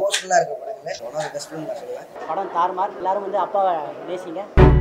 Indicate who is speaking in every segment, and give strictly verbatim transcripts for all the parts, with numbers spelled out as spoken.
Speaker 1: எமோஷனலாக இருக்க படங்கள் one of the best film நான் சொல்லுவேன்.
Speaker 2: படம் தாறுமாறு. எல்லாரும் வந்து அப்பாவை நேசிங்க.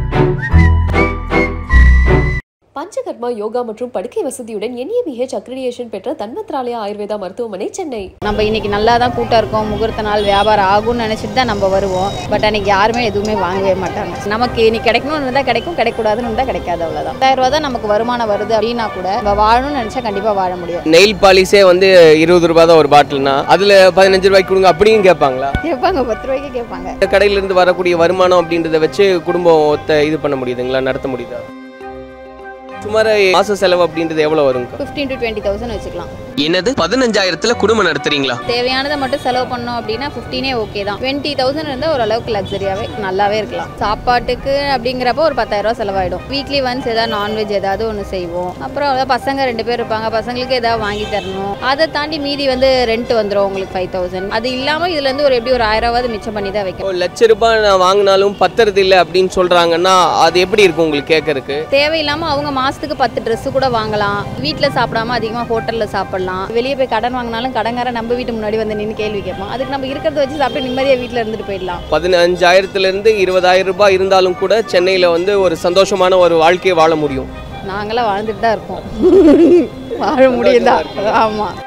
Speaker 3: பஞ்சகர்மா யோகா மற்றும் படுக்கை வசதியுடன் N A B H accreditation பெற்ற தன்வத்ராலயா ஆயுர்வேதா மருத்துவமனை சென்னை.
Speaker 4: நம்ம இன்னைக்கு நல்லா தான் கூட்டம் இருக்கோம், முகூர்த்த நாள் வியாபாரம் ஆகும்னு நினைச்சிட்டு தான் நம்ம வருவோம். பட் அன்னைக்கு யாருமே எதுவுமே வாங்கவே மாட்டாங்க. நமக்கு இன்னைக்கு கிடைக்கணும்னு இருந்தால் கிடைக்கும், கிடைக்கூடாதுன்னு இருந்தால் கிடைக்காது, அவ்வளோதான். பத்தாயிரம் ரூபா தான் நமக்கு வருமானம் வருது அப்படின்னா கூட நம்ம வாழணும்னு நினைச்சா கண்டிப்பாக வாழ முடியும்.
Speaker 5: நெயில் பாலிஷே வந்து இருபது ரூபாய் தான் ஒரு பாட்டில்னா அதுல பதினஞ்சு ரூபாய்க்கு கொடுங்க அப்படின்னு கேட்பாங்களா?
Speaker 4: கேட்பாங்க, பத்து ரூபாய்க்கு கேட்பாங்க.
Speaker 5: இந்த கடையில இருந்து வரக்கூடிய வருமானம் அப்படின்றத வச்சு குடும்பத்தை இது பண்ண முடியுதுங்களா, நடத்த முடியுதா? சுமார் மாச செலவு அப்படின்றது எவ்வளவு வரும்?
Speaker 4: ஃபிஃப்டீன் டு டுவெண்ட்டி தௌசண்ட் வச்சுக்கலாம்.
Speaker 5: என்னது பதினஞ்சாயிரத்துல குடும்பம் நடத்துறீங்களா?
Speaker 4: தேவையானதை மட்டும் செலவு பண்ணோம் அப்படின்னா ஃபிஃப்டீனே ஓகே தான். டுவெண்ட்டி தௌசண்ட் இருந்தால் ஓரளவுக்கு லக்ஸரியாகவே நல்லாவே இருக்கலாம். சாப்பாட்டுக்கு அப்படிங்கிறப்போ ஒரு பத்தாயிரம் ரூபா செலவாயிடும். வீக்லி ஒன்ஸ் ஏதாவது நான்வெஜ் ஏதாவது ஒன்று செய்வோம். அப்புறம் அதாவது பசங்க ரெண்டு பேர் இருப்பாங்க, பசங்களுக்கு ஏதாவது வாங்கி தரணும். அதை தாண்டி மீதி வந்து ரெண்ட் வந்துடும் உங்களுக்கு ஃபைவ் தௌசண்ட். அது இல்லாமல் இதுல இருந்து ஒரு எப்படி ஒரு ஆயிரம் ரூபாவது மிச்சம் பண்ணி தான் வைக்கும்.
Speaker 5: ஒரு லட்ச ரூபாய் நான் வாங்கினாலும் பத்துறது இல்லை அப்படின்னு சொல்றாங்கன்னா அது எப்படி இருக்கும் உங்களுக்கு கேட்கறதுக்கு?
Speaker 4: தேவையில்லாமல் அவங்க மாசத்துக்கு பத்து ட்ரெஸ் கூட வாங்கலாம். வீட்டில் சாப்பிடாம அதிகமாக ஹோட்டலில் சாப்பிடலாம். வெளியே போய் கடன் வாங்கினாலும் கடன்காரன் நம்ம வீட்டு முன்னாடி வந்து நின்று கேள்வி கேட்பான். அதுக்கு நம்ம இருக்கிறத வச்சு சாப்பிட்டு நிம்மதியாக வீட்டில் இருந்துட்டு போயிடலாம்.
Speaker 5: பதினஞ்சாயிரத்துல இருந்து இருபதாயிரம் ரூபாய் இருந்தாலும் கூட சென்னையில வந்து ஒரு சந்தோஷமான ஒரு வாழ்க்கையை வாழ முடியும்.
Speaker 4: நாங்களாம் வாழ்ந்துட்டு தான் இருக்கோம், வாழ முடியும் தான். ஆமாம்.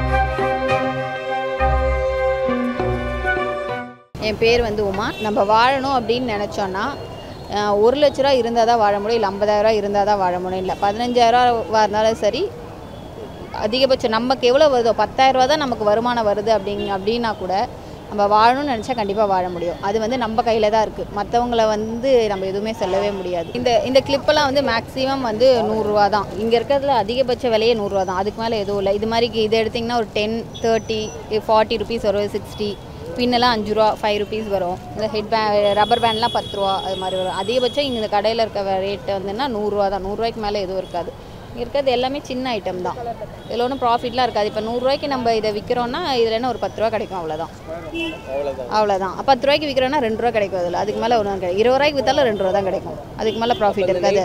Speaker 4: என் பேர் வந்து உமா. நம்ம வாழணும் அப்படின்னு நினச்சோன்னா ஒரு லட்ச ரூபா இருந்தால் தான் வாழ முடியும், இல்லை ஐம்பதாயிரரூவா இருந்தால் தான் வாழ முடியும். இல்லை பதினஞ்சாயிரரூவா இருந்தாலும் சரி, அதிகபட்சம் நமக்கு எவ்வளோ வருதோ பத்தாயிரரூவா தான் நமக்கு வருமானம் வருது அப்படிங்க அப்படின்னா கூட நம்ம வாழணும்னு நினச்சா கண்டிப்பாக வாழ முடியும். அது வந்து நம்ம கையில் தான் இருக்குது. மற்றவங்கள வந்து நம்ம எதுவுமே சொல்லவே முடியாது. இந்த இந்த கிளிப்பெல்லாம் வந்து மேக்ஸிமம் வந்து நூறுரூவா தான். இங்கே இருக்கிறதுல அதிகபட்ச விலையே நூறுரூவா தான். அதுக்கு மேலே எதுவும் இல்லை. இது மாதிரி இதை எடுத்திங்கன்னா ஒரு டென் தேர்ட்டி ஃபார்ட்டி ருபீஸ் வரும், சிக்ஸ்டி பின்னெல்லாம் அஞ்சு ரூபா ஃபைவ் ருபீஸ் வரும். இந்த ஹெட் பே ரப்பர் பேண்ட்லாம் பத்து ரூபா அது மாதிரி வரும். அதிகபட்சம் இங்கே இந்த கடையில் இருக்க ரேட்டு வந்துன்னா நூறுரூவா தான். நூறுரூவாய்க்கு மேலே எதுவும் இருக்காது. இருக்கிறது எல்லாமே சின்ன ஐட்டம் தான். இதில் ஒன்றும் ப்ராஃபிட்லாம் இருக்காது. இப்போ நூறுரூவாய்க்கு நம்ம இதை விற்கிறோன்னா இதில் என்ன ஒரு பத்து ரூபா கிடைக்கும், அவ்வளோதான். அவ்வளோதான். பத்து ரூபாய்க்கு விற்கிறோன்னா ரெண்டு ரூபா கிடைக்கும். அதில் அதுக்கு மேலே ஒன்றும் கிடைக்கும். இருபது ரூபாய்க்கு விற்றாலும் ரெண்டு ரூபா தான் கிடைக்கும். அதுக்கு மேலே ப்ராஃபிட் இருக்காது.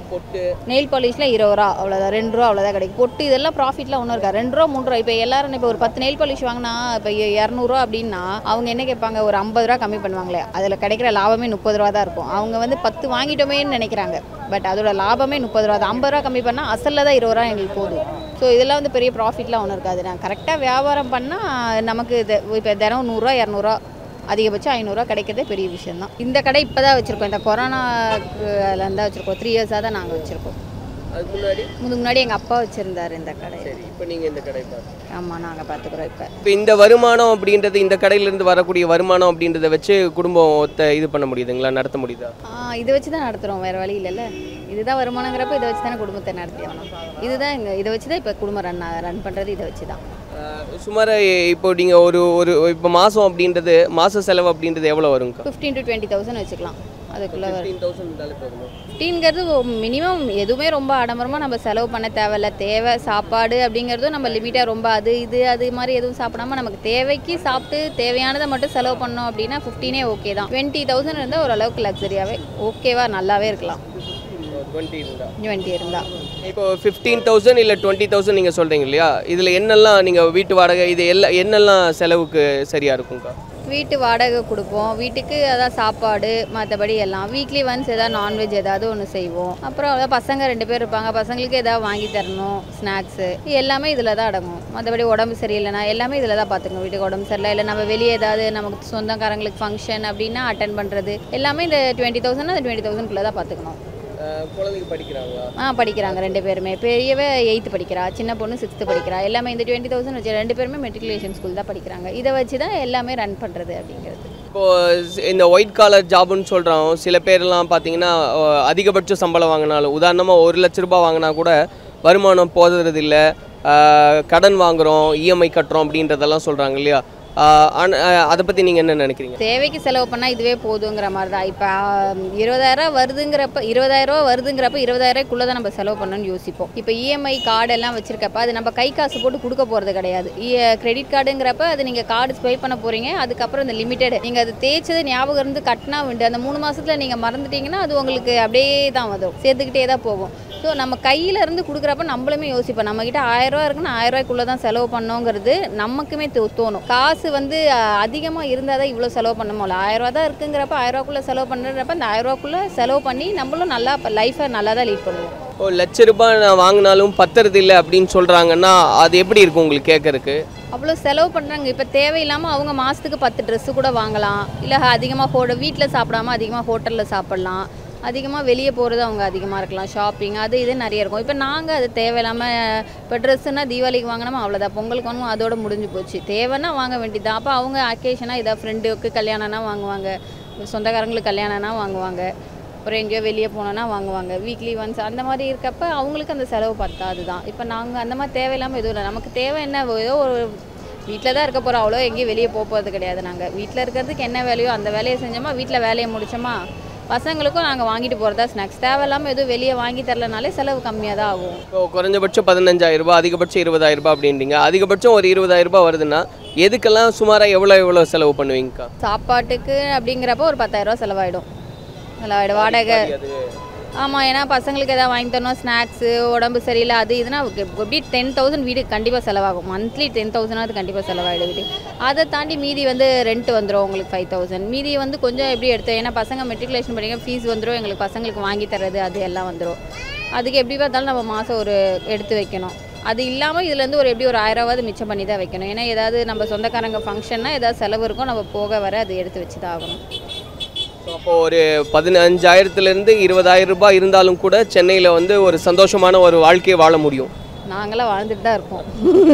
Speaker 4: நெயில் பாலிஷில் இருபது ரூபா அவ்வளோதான், ரெண்டு ரூபா அவ்வளோதான் கிடைக்கும். பொட்டு இதெல்லாம் ப்ராஃபிட்லாம் ஒன்றும் இருக்காது. ரெண்டு ரூபா மூணு ரூபா. இப்போ எல்லாரும் இப்போ ஒரு பத்து நெயில் பாலிஷ் வாங்கினா இப்போ இரநூறுவா அப்படின்னா அவங்க என்ன கேட்பாங்க, ஒரு ஐம்பது ரூபா கம்மி பண்ணுவாங்களே. அதில் கிடைக்கிற லாபமே முப்பது ரூபா தான் இருக்கும். அவங்க வந்து பத்து வாங்கிட்டோமேன்னு நினைக்கிறாங்க. பட் அதோட லாபமே முப்பது ரூபா தான். ஐம்பது ரூபா கம்மி பண்ணால் அசலில் தான் இருபது ரூபா எங்களுக்கு போதும். ஸோ இதெல்லாம் வந்து பெரிய ப்ராஃபிட்லாம் ஒன்றும் இருக்காது. நான் கரெக்டாக வியாபாரம் பண்ணால் நமக்கு இது இப்போ தினம் நூறுரூவா இரநூறுவா அதிகபட்சம் ஐநூறுரூவா கிடைக்கிறதே பெரிய விஷயம் தான். இந்த கடை இப்போ தான் வச்சுருக்கோம். இந்த கொரோனாவில் தான் வச்சுருக்கோம். த்ரீ இயர்ஸாக தான் நாங்கள் வச்சுருக்கோம்.
Speaker 5: அதுக்கு முன்னாடி
Speaker 4: முதுக்கு முன்னாடி எங்கள் அப்பா வச்சுருந்தார் இந்த கடை.
Speaker 5: சரி, இப்போ நீங்கள் இந்த கடை பார்த்து?
Speaker 4: ஆமாம், நாங்கள் பார்த்துக்குறோம். இப்போ
Speaker 5: இப்போ இந்த வருமானம் அப்படின்றது, இந்த கடையிலேருந்து வரக்கூடிய வருமானம் அப்படின்றத வச்சு குடும்பத்தை இது பண்ண முடியுதுங்களா, நடத்த முடியுதா?
Speaker 4: இதை வச்சு தான் நடத்துகிறோம், வேறு வழி இல்லைல்ல. இதுதான் வருமானங்கிறப்ப இதை வச்சு தானே குடும்பத்தை நடத்தி ஆகணும். இதுதான் இங்கே இதை வச்சு தான் இப்போ குடும்பம் ரன் ரன் பண்ணுறது இதை வச்சு தான்.
Speaker 5: சுமார் இப்போ நீங்கள் ஒரு ஒரு இப்போ மாதம் அப்படின்றது மாத செலவு அப்படின்றது எவ்வளோ வருங்க?
Speaker 4: ஃபிஃப்டீன் டு டுவெண்ட்டி தௌசண்ட் வச்சுக்கலாம். அதுக்குள்ளே வரும்.
Speaker 5: தௌசண்ட்
Speaker 4: ஃபிஃப்டீன்கிறது மினிமம். எதுவுமே ரொம்ப ஆடம்பரமாக நம்ம செலவு பண்ண தேவையில்ல. தேவை சாப்பாடு அப்படிங்கிறதும் நம்ம லிமிட்டாக ரொம்ப அது இது அது மாதிரி எதுவும் சாப்பிடாம நமக்கு தேவைக்கு சாப்பிட்டு தேவையானதை மட்டும் செலவு பண்ணோம் அப்படின்னா ஃபிஃப்டீனே ஓகே தான். டுவெண்ட்டி தௌசண்ட் இருந்தால் ஓரளவுக்கு லக்ஸரியாகவே ஓகேவா நல்லாவே இருக்கலாம். டுவெண்ட்டி இருந்தால்
Speaker 5: இப்போ ஃபிஃப்டீன் தௌசண்ட் இல்லை டுவெண்ட்டி தௌசண்ட் நீங்கள் சொல்கிறீங்க இல்லையா, இதில் என்னெல்லாம் நீங்கள் வீட்டு வாடகை இது எல்லாம் என்னெல்லாம் செலவுக்கு சரியாக இருக்கும்க்கா?
Speaker 4: வீட்டு வாடகை கொடுப்போம். வீட்டுக்கு அதான் சாப்பாடு, மற்றபடி எல்லாம் வீக்லி ஒன்ஸ் ஏதாவது நான்வெஜ் ஏதாவது ஒன்று செய்வோம். அப்புறம் அதாவது பசங்க ரெண்டு பேர் இருப்பாங்க, பசங்களுக்கு ஏதாவது வாங்கி தரணும், ஸ்நாக்ஸு எல்லாமே இதில் தான் அடங்கும். மற்றபடி உடம்பு சரியில்லைனா எல்லாமே இதில் தான் பார்த்துக்கணும். வீட்டுக்கு உடம்பு சரியில்லை, இல்லை நம்ம வெளியே ஏதாவது நமக்கு சொந்தக்காரங்களுக்கு ஃபங்க்ஷன் அப்படின்னா அட்டன் பண்ணுறது எல்லாமே இந்த டுவெண்ட்டி தௌசண்ட் அந்த டுவெண்ட்டி தௌசண்ட்குள்ளே தான் பார்த்துக்கணும்.
Speaker 5: குழந்தைங்க படிக்கிறாங்களா?
Speaker 4: ஆ படிக்கிறாங்க. ரெண்டு பேருமே. பெரியவே எயித்து படிக்கிறா, சின்ன பொண்ணு சிக்ஸ்த்து படிக்கிறா. எல்லாமே இந்த டுவெண்ட்டி தௌசண்ட் வச்சு ரெண்டு பேருமே மெட்ரிகுலேஷன் ஸ்கூல் தான் படிக்கிறாங்க. இதை வச்சு தான் எல்லாமே ரன் பண்ணுறது அப்படிங்கிறது.
Speaker 5: இப்போது இந்த ஒயிட் காலர் ஜாப்னு சொல்கிறோம். சில பேர்லாம் பார்த்தீங்கன்னா அதிகபட்ச சம்பளம் வாங்கினாலும், உதாரணமாக ஒரு லட்ச ரூபாய் வாங்கினா கூட வருமானம் போதுறது இல்லை, கடன் வாங்குகிறோம், இஎம்ஐ கட்டுறோம் அப்படின்றதெல்லாம் சொல்கிறாங்க இல்லையா. அதை பற்றி நீங்கள் என்ன நினைக்கிறீங்க?
Speaker 4: தேவைக்கு செலவு பண்ணால் இதுவே போதுங்கிற மாதிரி தான். இப்போ இருபதாயிரம் வருதுங்கிறப்ப இருபதாயிரரூவா வருதுங்கிறப்ப இருபதாயிரக்குள்ளே தான் நம்ம செலவு பண்ணணும்னு யோசிப்போம். இப்போ இஎம்ஐ கார்டு எல்லாம் வச்சுருக்கப்ப அது நம்ம கை காசு போட்டு கொடுக்க போகிறது கிடையாது. கிரெடிட் கார்டுங்கிறப்ப அது நீங்கள் கார்டு ஸ்வைப் பண்ண போகிறீங்க, அதுக்கப்புறம் இந்த லிமிட்டெட் நீங்கள் அது தேய்ச்சது ஞாபகம் இருந்து கட்டினா உண்டு. அந்த மூணு மாதத்தில் நீங்கள் மறந்துட்டீங்கன்னா அது உங்களுக்கு அப்படியே தான் வரும், சேர்த்துக்கிட்டே தான் போகும். ஸோ நம்ம கையில் இருந்து கொடுக்குறப்ப நம்மளுமே யோசிப்போம், நம்மக்கிட்ட ஆயிரரூவா இருக்குன்னா ஆயிரரூவாய்க்குள்ளே தான் செலவு பண்ணோங்கிறது நமக்குமே தோ தோணும் காசு வந்து அதிகமாக இருந்தால் தான் இவ்வளோ செலவு பண்ண முடியல. ஆயிரரூவா தான் இருக்குங்கிறப்ப ஆயிரரூவாக்குள்ளே செலவு பண்ணுறப்ப அந்த ஆயிரரூவாக்குள்ளே செலவு பண்ணி நம்மளும் நல்லா லைஃப்பை நல்லா தான் லீட் பண்ணுவோம்.
Speaker 5: ஒரு லட்ச ரூபாய் நான் வாங்கினாலும் பத்துறது இல்லை அப்படின்னு சொல்கிறாங்கன்னா அது எப்படி இருக்கும் உங்களுக்கு கேட்கறதுக்கு?
Speaker 4: அவ்வளோ செலவு பண்ணுறாங்க. இப்போ தேவையில்லாமல் அவங்க மாதத்துக்கு பத்து ட்ரெஸ்ஸு கூட வாங்கலாம், இல்லை அதிகமாக ஹோ வீட்டில் சாப்பிடாமல் அதிகமாக ஹோட்டலில் சாப்பிட்லாம், அதிகமாக வெளியே போகிறது அவங்க அதிகமாக இருக்கலாம், ஷாப்பிங் அது இது நிறைய இருக்கும். இப்போ நாங்கள் அது தேவையில்லாமல் இப்போ ட்ரெஸ்ஸுன்னா தீபாவளிக்கு வாங்கினோமா அவ்வளோதான், பொங்கலுக்கு வாங்கணும் அதோட முடிஞ்சு போச்சு, தேவைன்னா வாங்க வேண்டியது. அப்போ அவங்க அக்கேஷனாக இதாக ஃப்ரெண்டுக்கு கல்யாணம்னா வாங்குவாங்க, சொந்தக்காரங்களுக்கு கல்யாணம்னா வாங்குவாங்க, அப்புறம் எங்கேயோ வெளியே போனோன்னா வாங்குவாங்க, வீக்லி ஒன்ஸ் அந்த மாதிரி இருக்கப்போ அவங்களுக்கு அந்த செலவு பத்தாது தான். இப்போ நாங்கள் அந்த மாதிரி தேவையில்லாமல் எதுவும் இல்லை, நமக்கு தேவை என்ன ஏதோ ஒரு வீட்டில் தான் இருக்க போகிறோம், அவ்வளோ எங்கேயும் வெளியே போக போகிறது கிடையாது. நாங்கள் வீட்டில் இருக்கிறதுக்கு என்ன வேலையோ அந்த வேலையை செஞ்சோமா, வீட்டில் வேலையை முடிச்சோமா, பசங்களுக்கும் நாங்கள் வாங்கிட்டு போகிறதா ஸ்நாக்ஸ், தேவையில்லாமல் எதுவும் வெளியே வாங்கி தரலனாலே செலவு கம்மியாக தான் ஆகும்.
Speaker 5: இப்போ குறைஞ்சபட்சம் பதினஞ்சாயிரம் ரூபாய், அதிகபட்சம் இருபதாயிரம் ரூபாய் அப்படின்றீங்க. அதிகபட்சம் ஒரு இருபதாயிரம் ரூபாய் வருதுன்னா எதுக்கெல்லாம் சுமாராக எவ்வளோ எவ்வளோ செலவு பண்ணுவீங்கக்கா?
Speaker 4: சாப்பாட்டுக்கு அப்படிங்கிறப்ப ஒரு பத்தாயிரரூவா செலவாயிடும் செலவாயிடும் வாடகை. ஆமாம், ஏன்னா பசங்களுக்கு எதாவது வாங்கி தரணும், ஸ்நாக்ஸு, உடம்பு சரியில்லை அது இதுனா எப்படி டென் தௌசண்ட் வீடு கண்டிப்பாக செலவாகும், மந்த்லி டென் தௌசண்ட் கண்டிப்பாக செலவாகிடும் வீடு. அதை தாண்டி மீதி வந்து ரெண்ட் வந்துடும் உங்களுக்கு ஃபைவ் தௌசண்ட், மீதி வந்து கொஞ்சம் எப்படி எடுத்தோம், ஏன்னா பசங்க மெட்ரிகுலேஷன் படிக்க ஃபீஸ் வந்துடும், எங்களுக்கு பசங்களுக்கு வாங்கி தர்றது அது எல்லாம் வந்துடும். அதுக்கு எப்படி பார்த்தாலும் நம்ம மாதம் ஒரு எடுத்து வைக்கணும். அது இல்லாமல் இதுலேருந்து ஒரு எப்படி ஒரு ஆயிரரூவாவது மிச்சம் பண்ணி தான் வைக்கணும், ஏன்னா ஏதாவது நம்ம சொந்தக்காரங்க ஃபங்க்ஷன்னா ஏதாவது செலவு இருக்கும், நம்ம போக வர அது எடுத்து வச்சு தான் ஆகணும்.
Speaker 5: அப்போ ஒரு பதினஞ்சாயிரத்துலேருந்து இருபதாயிரம் ரூபாய் இருந்தாலும் கூட சென்னையில் வந்து ஒரு சந்தோஷமான ஒரு வாழ்க்கையை வாழ முடியும்.
Speaker 4: நாங்களாம் வாழ்ந்துட்டு தான் இருக்கோம்,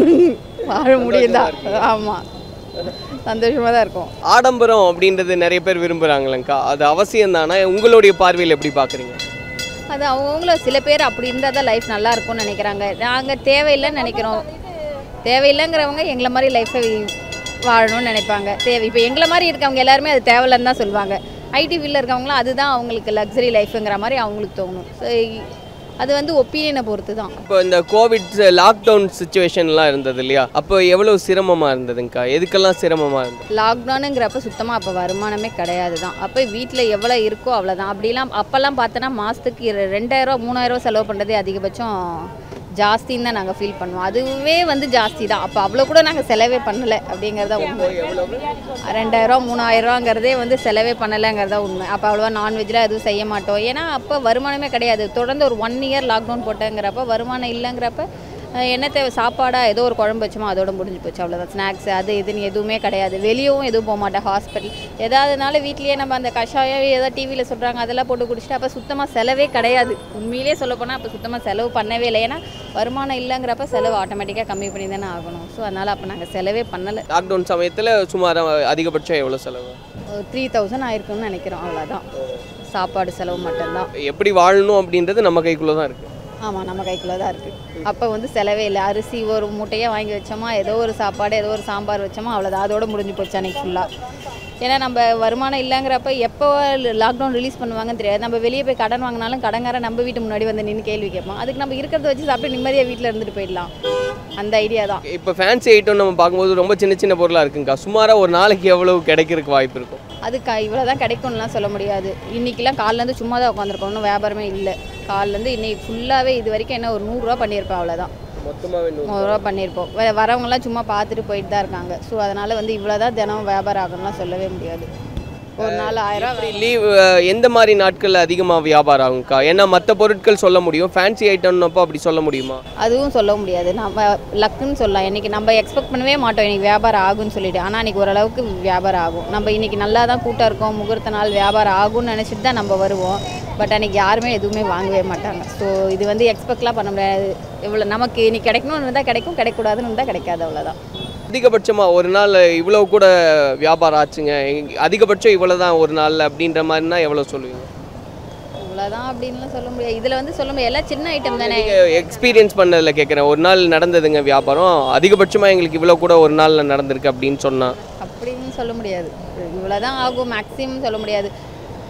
Speaker 4: வாழ முடியும் தான். ஆமாம், சந்தோஷமாக தான் இருக்கும்.
Speaker 5: ஆடம்பரம் அப்படின்றது நிறைய பேர் விரும்புகிறாங்களேங்க்கா, அது அவசியம் தானே? உங்களுடைய பார்வையில் எப்படி பார்க்குறீங்க?
Speaker 4: அது அவங்கள சில பேர் அப்படி இருந்தால் தான் லைஃப் நல்லா இருக்கும்னு நினைக்கிறாங்க, நாங்கள் தேவையில்லைன்னு நினைக்கிறோம். தேவையில்லைங்கிறவங்க எங்களை மாதிரி லைஃப்பை வாழணும்னு நினைப்பாங்க. தேவை இப்போ எங்களை மாதிரி இருக்கவங்க எல்லாருமே அது தேவையில்லைன்னு தான் சொல்லுவாங்க. ஐடி ஃபீல்டில் இருக்கவங்களாம் அதுதான் அவங்களுக்கு லக்ஸரி லைஃபுங்கிற மாதிரி அவங்களுக்கு தோணும். ஸோ அது வந்து ஒப்பீனியனை பொறுத்து தான்.
Speaker 5: இப்போ இந்த கோவிட் லாக்டவுன் சுச்சுவேஷன்லாம் இருந்தது இல்லையா, அப்போ எவ்வளோ சிரமமாக இருந்ததுங்க்கா? எதுக்கெல்லாம் சிரமமாக இருந்தது?
Speaker 4: லாக்டவுனுங்கிறப்ப சுத்தமாக அப்போ வருமானமே கிடையாது தான். அப்போ வீட்டில் எவ்வளோ இருக்கோ அவ்வளோதான். அப்படிலாம் அப்போல்லாம் பார்த்தோன்னா மாதத்துக்கு ரெண்டாயிரரூவா மூணாயிரரூவா செலவு பண்ணுறதே அதிகபட்சம் ஜாஸ்தின்னு தான் நாங்கள் ஃபீல் பண்ணுவோம். அதுவே வந்து ஜாஸ்தி தான். அப்போ அவ்வளோ கூட நாங்கள் செலவே பண்ணலை அப்படிங்கிறதா உண்மை. ரெண்டாயிரரூவா மூணாயிரரூவாங்கிறதே வந்து செலவே பண்ணலைங்கிறதா உண்மை. அப்போ அவ்வளோவா நான்வெஜ்லாம் எதுவும் செய்ய மாட்டோம், ஏன்னா அப்போ வருமானமே கிடையாது. தொடர்ந்து ஒரு ஒன் இயர் லாக்டவுன் போட்டேங்கிறப்ப வருமானம் இல்லைங்கிறப்ப என்ன தேவை, சாப்பாடாக ஏதோ ஒரு குழம்பு வச்சோமோ அதோட முடிஞ்சு போச்சு, அவ்வளோதான். ஸ்நாக்ஸ் அது இதுன்னு எதுவுமே கிடையாது, வெளியவும் எதுவும் போக மாட்டேன், ஹாஸ்பிட்டல் ஏதாவதுனால வீட்லேயே நம்ம அந்த கஷாயம் ஏதாவது டிவியில் சொல்கிறாங்க அதெல்லாம் போட்டு குடிச்சிட்டு அப்போ சுத்தமாக செலவே கிடையாது. உண்மையிலே சொல்லப்போனால் அப்போ சுத்தமாக செலவு பண்ணவே இல்லை, ஏன்னா வருமானம் இல்லைங்கிறப்ப செலவு ஆட்டோமேட்டிக்காக கம்மி பண்ணி தானே ஆகணும். ஸோ அதனால் அப்போ நாங்கள் செலவே பண்ணலை.
Speaker 5: லாக்டவுன் சமயத்தில் சுமார் அதிகபட்சம் எவ்வளோ செலவு?
Speaker 4: த்ரீ தௌசண்ட் ஆயிருக்குன்னு நினைக்கிறோம், அவ்வளோதான். சாப்பாடு செலவு மட்டும்தான்.
Speaker 5: எப்படி வாழணும் அப்படின்றது நம்ம கைக்குள்ளே தான் இருக்குது.
Speaker 4: ஆமாம், நம்ம கைக்குள்ளே தான் இருக்குது. அப்போ வந்து செலவே இல்லை, அரிசி ஒரு மூட்டையாக வாங்கி வச்சோமா, ஏதோ ஒரு சாப்பாடு ஏதோ ஒரு சாம்பார் வச்சோமா அவ்வளோதான், அதோடு முடிஞ்சு போச்சு அன்றைக்கி ஃபுல்லாக. ஏன்னா நம்ம வருமானம் இல்லைங்கிறப்ப எப்போ லாக்டவுன் ரிலீஸ் பண்ணுவாங்கன்னு தெரியாது. நம்ம வெளியே போய் கடன் வாங்கினாலும் கடன்காரன் நம்ம வீட்டு முன்னாடி வந்து நின்று கேள்வி கேட்பான். அதுக்கு நம்ம இருக்கிறத வச்சு சாப்பிட்டு நிம்மதியாக வீட்டில் இருந்துட்டு போயிடலாம், அந்த ஐடியா தான்.
Speaker 5: இப்போ ஃபேன்சி ஐட்டம் நம்ம பார்க்கும்போது ரொம்ப சின்ன சின்ன பொருளாக இருக்குங்கக்கா, சுமாராக ஒரு நாளைக்கு எவ்வளோ கிடைக்கிறதுக்கு வாய்ப்பு இருக்கும்?
Speaker 4: அது க இவ்வளோ தான் கிடைக்கும்லாம் சொல்ல முடியாது. இன்றைக்கெலாம் காலிலேருந்து சும்மா தான் உட்காந்துருக்கோம், ஒன்றும் வியாபாரமே இல்லை. காலிலேருந்து இன்னைக்கு ஃபுல்லாகவே இது வரைக்கும் என்ன ஒரு நூறுரூவா பண்ணியிருப்பேன், அவ்வளோதான்.
Speaker 5: மொத்தமாகவே
Speaker 4: நூறுரூவா பண்ணியிருப்போம். வ வரவங்களாம் சும்மா பார்த்துட்டு போயிட்டு தான் இருக்காங்க. ஸோ அதனால் வந்து இவ்வளோ தான் தினம் வியாபாரம் ஆகணும்லாம் சொல்லவே முடியாது. ஒரு நாள் ஆயிரம்
Speaker 5: லீவ் எந்த மாதிரி நாட்களில் அதிகமாக வியாபாரம் ஆகும்க்கா? ஏன்னா மற்ற பொருட்கள் சொல்ல முடியும், ஃபேன்சி ஐட்டம்னப்போ அப்படி சொல்ல முடியுமா?
Speaker 4: அதுவும் சொல்ல முடியாது, நம்ம லக்குன்னு சொல்லலாம். இன்றைக்கி நம்ம எக்ஸ்பெக்ட் பண்ணவே மாட்டோம் இன்றைக்கி வியாபாரம் ஆகும்னு சொல்லிட்டு, ஆனால் இன்றைக்கி ஓரளவுக்கு வியாபாரம் ஆகும். நம்ம இன்றைக்கி நல்லா தான் கூட்டம் இருக்கோம், முகூர்த்த நாள் வியாபாரம் ஆகும்னு நினச்சிட்டு தான் நம்ம வருவோம். பட் அன்றைக்கி யாருமே எதுவுமே வாங்கவே மாட்டாங்க. ஸோ இது வந்து எக்ஸ்பெக்ட்லாம் பண்ண முடியாது. இவ்வளோ நமக்கு இன்றைக்கி கிடைக்கணும்னு இருந்தால் கிடைக்கும், கிடைக்கூடாதுன்னு இருந்தால் கிடைக்காது, அவ்வளோதான்.
Speaker 5: அதிகபட்சமாக ஒரு நாள் இவ்வளோ கூட வியாபாரம் ஆச்சுங்க, அதிகபட்சம் இவ்வளோ தான் ஒரு நாளில் அப்படின்ற மாதிரினா எவ்வளோ சொல்லுவீங்க?
Speaker 4: இவ்வளோதான் அப்படின்லாம் சொல்ல முடியாது. இதில் வந்து சொல்ல முடியாது, எல்லாம் சின்ன ஐட்டம் தானே.
Speaker 5: எக்ஸ்பீரியன்ஸ் பண்ணதில் கேட்குறேன், ஒரு நாள் நடந்ததுங்க வியாபாரம், அதிகபட்சமாக எங்களுக்கு இவ்வளோ கூட ஒரு நாளில் நடந்திருக்கு அப்படின்னு சொன்னால்?
Speaker 4: அப்படின்னு சொல்ல முடியாது, இவ்வளோ தான் ஆகும் மேக்ஸிமம் சொல்ல முடியாது.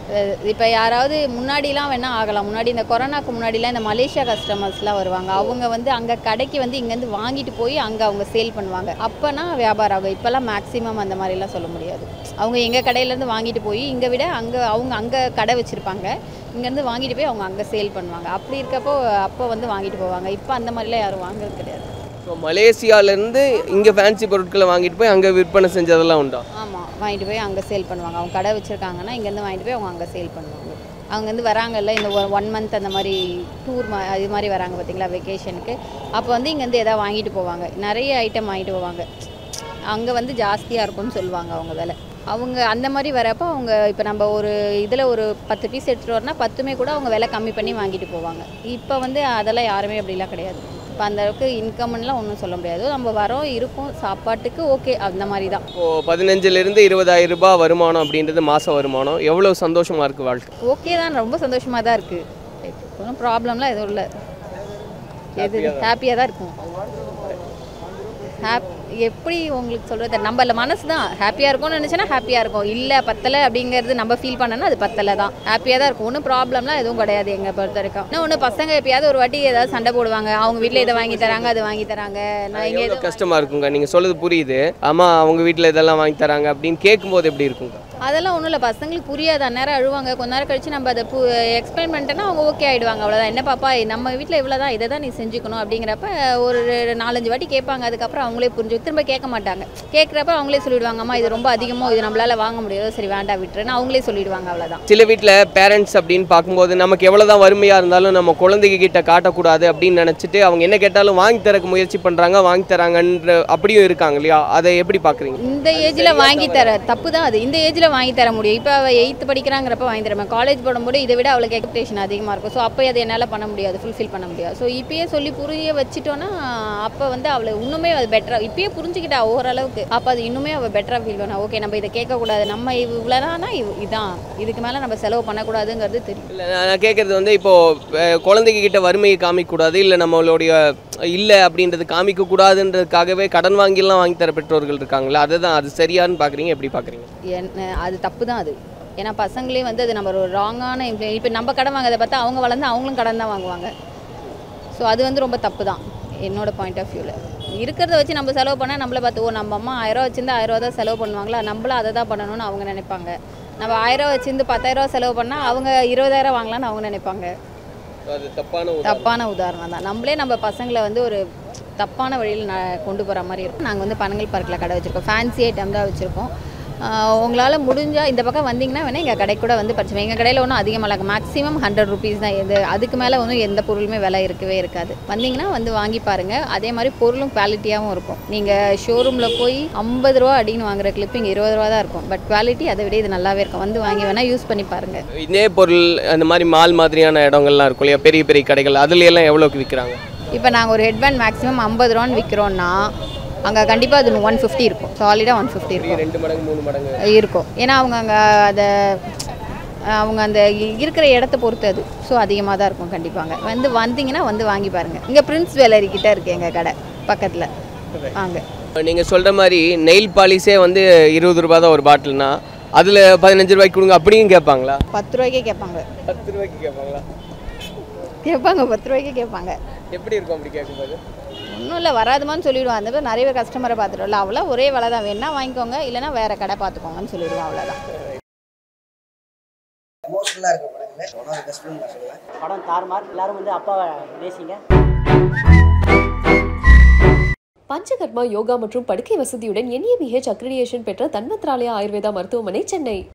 Speaker 4: இப்போ யாராவது முன்னாடிலாம் வேணால் ஆகலாம். முன்னாடி இந்த கொரோனாக்கு முன்னாடிலாம் இந்த மலேசியா கஸ்டமர்ஸ்லாம் வருவாங்க. அவங்க வந்து அங்கே கடைக்கு வந்து இங்கேருந்து வாங்கிட்டு போய் அங்கே அவங்க சேல் பண்ணுவாங்க. அப்போனா வியாபாரம் ஆகும். இப்போல்லாம் மேக்ஸிமம் அந்த மாதிரிலாம் சொல்ல முடியாது. அவங்க எங்கள் கடையிலேருந்து வாங்கிட்டு போய் இங்கே விட அங்கே அவங்க அங்கே கடை வச்சுருப்பாங்க. இங்கேருந்து வாங்கிட்டு போய் அவங்க அங்கே சேல் பண்ணுவாங்க. அப்படி இருக்கப்போ அப்போ வந்து வாங்கிட்டு போவாங்க. இப்போ அந்த மாதிரிலாம் யாரும் வாங்குறது கிடையாது.
Speaker 5: ஸோ மலேசியாவிலேருந்து இங்கே ஃபேன்சி பொருட்களை வாங்கிட்டு போய் அங்கே விற்பனை செஞ்சதெல்லாம் உண்டா?
Speaker 4: ஆமாம், வாங்கிட்டு போய் அங்கே சேல் பண்ணுவாங்க. அவங்க கடை வச்சுருக்காங்கன்னா இங்கேருந்து வாங்கிட்டு போய் அவங்க அங்கே சேல் பண்ணுவாங்க. அவங்க வந்து வராங்கல்ல இந்த ஒரு ஒன் மந்த் அந்த மாதிரி டூர் மா அது மாதிரி வராங்க பார்த்தீங்களா வெக்கேஷனுக்கு. அப்போ வந்து இங்கேருந்து எதாவது வாங்கிட்டு போவாங்க. நிறைய ஐட்டம் வாங்கிட்டு போவாங்க. அங்கே வந்து ஜாஸ்தியாக இருக்கும்னு சொல்லுவாங்க அவங்க விலை. அவங்க அந்த மாதிரி வரப்போ அவங்க இப்போ நம்ம ஒரு இதில் ஒரு பத்து பீஸ் எடுத்துகிட்டு வரோன்னா பத்துமே கூட அவங்க விலை கம்மி பண்ணி வாங்கிட்டு போவாங்க. இப்போ வந்து அதெல்லாம் யாருமே அப்படிலாம் கிடையாது. இப்போ அந்தளவுக்கு இன்கம்லாம் ஒன்றும் சொல்ல முடியாது. நம்ம வரோம் இருக்கும் சாப்பாட்டுக்கு ஓகே அந்த மாதிரி தான்.
Speaker 5: இப்போது பதினஞ்சுலேருந்து இருபதாயிரம் ரூபாய் வருமானம் அப்படின்றது மாதம் வருமானம். எவ்வளோ சந்தோஷமாக இருக்குது வாழ்க்கை?
Speaker 4: ஓகே தான், ரொம்ப சந்தோஷமாக தான் இருக்குது. ஒன்றும் ப்ராப்ளம்லாம் எதுவும் இல்லை. எது ஹாப்பியாக தான் இருக்கும். ஹாப் எப்படி உங்களுக்கு சொல்கிறது, நம்மள மனசு தான் ஹாப்பியாக இருக்கும்னு நினச்சேன்னா ஹாப்பியாக இருக்கும். இல்லை பத்தலை அப்படிங்கிறது நம்ம ஃபீல் பண்ணோன்னா அது பத்தலை தான். ஹாப்பியாக தான் இருக்கும். ஒன்றும் ப்ராப்ளம்லாம் எதுவும் கிடையாது எங்கள் பொறுத்த வரைக்கும். இன்னும் ஒன்று பசங்க எப்பயாவது ஒரு வாட்டி ஏதாவது சண்டை போடுவாங்க. அவங்க வீட்டில் இதை வாங்கி தராங்க அது வாங்கி தராங்க. நான் இங்கே எதுவும்
Speaker 5: கஷ்டமாக இருக்குங்க. நீங்கள் சொல்லுது புரியுது. ஆமாம் அவங்க வீட்டில் இதெல்லாம் வாங்கி தராங்க அப்படின்னு கேட்கும்போது எப்படி இருக்குங்க?
Speaker 4: அதெல்லாம் ஒன்றும் இல்லை, பசங்களுக்கு புரியாது. அந்நேரம் அழுவாங்க. கொஞ்ச நேரம் கழிச்சு நம்ம அதை பு எக்ஸ்பிளைன் பண்ணிட்டோன்னா அவங்க ஓகே ஆகிடுவாங்க. அவ்வளோதான். என்ன பாப்பா நம்ம வீட்டில் இவ்வளோ தான், இதை தான் நீ செஞ்சுக்கணும் அப்படிங்கிறப்ப ஒரு நாலஞ்சு வாட்டி கேட்பாங்க. அதுக்கப்புறம் அவங்களே புரிஞ்சு திரும்ப கேட்க மாட்டாங்க. கேட்குறப்ப அவங்களே சொல்லிவிடுவாங்க, அம்மா இது ரொம்ப அதிகமாக இது நம்மளால் வாங்க முடியாது, சரி வேண்டாம் விட்டுருன்னு அவங்களே சொல்லிவிடுவாங்க. அவ்வளோதான்.
Speaker 5: சில வீட்டில் பேரண்ட்ஸ் அப்படின்னு பார்க்கும்போது நமக்கு எவ்வளோ தான் வறுமையாக இருந்தாலும் நம்ம குழந்தைங்க கிட்ட காட்டக்கூடாது அப்படின்னு நினச்சிட்டு அவங்க என்ன கேட்டாலும் வாங்கி தரக்கு முயற்சி பண்ணுறாங்க, வாங்கி தராங்கன்ற அப்படியும் இருக்காங்க இல்லையா? அதை எப்படி பார்க்குறீங்க?
Speaker 4: இந்த ஏஜில் வாங்கி தர தப்பு தான் அது. இந்த ஏஜில் வாங்கி தர முடியும். இப்போ அவள் எயித்து படிக்கிறாங்கிறப்ப வாங்கி தரேன். காலேஜ் போடும்போது இதை விட அவளுக்கு எக்ஸ்பெக்டேஷன் அதிகமாக இருக்கும். ஸோ அப்போ அதை என்னால் பண்ண முடியாது, ஃபுல்ஃபில் பண்ண முடியாது. ஸோ இப்பயே சொல்லி புரிய வச்சுட்டோன்னா அப்போ வந்து அவளை இன்னுமே அது பெட்டராக இப்பயே புரிஞ்சுக்கிட்டா ஓரளவுக்கு. அப்போ அது இன்னுமே அவள் பெட்டராக ஃபீல் பண்ணா. ஓகே நம்ம இதை கேட்கக்கூடாது, நம்ம இவ்வளோதானா இதுதான், இதுக்கு மேலே நம்ம செலவு பண்ணக்கூடாதுங்கிறது தெரியும்.
Speaker 5: இல்லை நான் கேட்குறது வந்து இப்போது குழந்தைங்க கிட்ட வறுமையை காமிக்கக்கூடாது, இல்லை நம்மளுடைய இல்லை அப்படின்றது காமிக்கக்கூடாதுன்றதுக்காகவே கடன் வாங்கிலாம் வாங்கி தர பெற்றோர்கள் இருக்காங்களா? அதுதான் அது சரியான்னு பார்க்குறீங்க, எப்படி பார்க்குறீங்க?
Speaker 4: என்ன அது தப்பு தான் அது. ஏன்னா பசங்களே வந்து அது நம்ம ஒரு ராங்கான இப்போ நம்ம கடன் வாங்கிறத பார்த்தா அவங்க வளர்ந்து அவங்களும் கடன் தான் வாங்குவாங்க. ஸோ அது வந்து ரொம்ப தப்பு தான் என்னோட பாயிண்ட் ஆஃப் வியூவில். இருக்கிறத வச்சு நம்ம செலவு பண்ணால் நம்மளை பார்த்து ஓ நம்ம அம்மா ஆயிரம் ரூபா வச்சுருந்து ஆயிரம் ரூபா தான் செலவு பண்ணுவாங்களா, நம்மளும் அதை தான் பண்ணணும்னு அவங்க நினைப்பாங்க. நம்ம ஆயிரம் ரூபா வச்சுருந்து பத்தாயிரம் ரூபா செலவு பண்ணால் அவங்க இருபதாயிரம் வாங்கலான்னு அவங்க நினைப்பாங்க.
Speaker 5: அது தப்பான
Speaker 4: தப்பான உதாரணம் தான். நம்மளே நம்ம பசங்களை வந்து ஒரு தப்பான வழியில் நான் கொண்டு போகிற மாதிரி இருக்கும். நாங்கள் வந்து பனங்கல் பார்க்கில் கடை வச்சுருக்கோம். ஃபேன்சி ஐட்டம் தான் வச்சுருக்கோம். உங்களால் முடிஞ்சால் இந்த பக்கம் வந்தீங்கன்னா வேணால் எங்கள் கடை கூட வந்து பறிச்சுப்போம். எங்கள் கடையில் ஒன்றும் அதிகமாக இல்லை, மேக்ஸிமம் ஹண்ட்ரட் ருபீஸ் தான். எது அதுக்கு மேலே ஒன்றும் எந்த பொருளுமே விலை இருக்கவே இருக்காது. வந்தீங்கன்னா வந்து வாங்கி பாருங்கள். அதே மாதிரி பொருளும் குவாலிட்டியாகவும் இருக்கும். நீங்கள் ஷோரூமில் போய் ஐம்பது ரூபா அப்படின்னு வாங்குற கிளிப்பு இங்கே இருபது ரூபா தான் இருக்கும். பட் குவாலிட்டி அதை விட இது நல்லாவே இருக்கும். வந்து வாங்கி வேணால் யூஸ் பண்ணி பாருங்கள்.
Speaker 5: இதே பொருள் அந்த மாதிரி மால் மாதிரியான இடங்கள்லாம் இருக்கும் இல்லையா, பெரிய பெரிய கடைகள், அதுல எல்லாம் எவ்வளோக்கு விற்கிறாங்க?
Speaker 4: இப்போ நாங்கள் ஒரு ஹெட்பேண்ட் மேக்ஸிமம் ஐம்பது ரூபான்னு விற்கிறோன்னா அங்கே கண்டிப்பாக அது ஒன் ஃபிஃப்டி இருக்கும். சாலிடாக ஒன் ஃபிஃப்டி இருக்கும்.
Speaker 5: ரெண்டு மடங்கு மூணு மடங்கு
Speaker 4: இருக்கும். ஏன்னா அவங்க அங்கே அதை அவங்க அந்த இருக்கிற இடத்த பொறுத்து அது ஸோ அதிகமாக தான் இருக்கும். கண்டிப்பாங்க வந்து வந்தீங்கன்னா வந்து வாங்கி பாருங்கள். இங்கே பிரின்ஸ் ஜுவல்லரி கிட்டே இருக்குது எங்கள் கடை பக்கத்தில். வாங்க.
Speaker 5: நீங்கள் சொல்கிற மாதிரி நெயில் பாலிஷே வந்து இருபது ரூபா தான் ஒரு பாட்டில்னா அதில் பதினஞ்சு ரூபாய்க்கு கொடுங்க அப்படியும் கேட்பாங்களா?
Speaker 4: பத்து ரூபாய்க்கே கேட்பாங்க.
Speaker 5: பத்து ரூபாய்க்கு கேட்பாங்களா?
Speaker 4: கேட்பாங்க பத்து ரூபாய்க்கே கேட்பாங்க.
Speaker 5: எப்படி இருக்கும் அப்படி கேட்கும்போது?
Speaker 4: ஒன்றும் இல்லை, வராதுமான்னு சொல்லிவிடுவோம். அந்த மாதிரி நிறைய பேர் கஸ்டமரை பார்த்துட்டோம்ல, அவ்வளோ ஒரே விலை தான், வேணா வாங்கிக்கோங்க இல்லைனா வேறு கடை பார்த்துக்கோங்கன்னு சொல்லிவிடுவோம். அவ்வளோதான்.
Speaker 1: எமோஷனலாக இருக்க படங்களே one of the best film நான் சொல்லுவேன்.
Speaker 2: படம் தாறுமாறு. எல்லாரும் வந்து அப்பாவை நேசிங்க.
Speaker 3: பஞ்சகர்மா யோகா மற்றும் படுக்கை வசதியுடன் N E M E H accreditation பெற்ற தன்வத்ராலயா ஆயுர்வேதா மருத்துவமனை, சென்னை.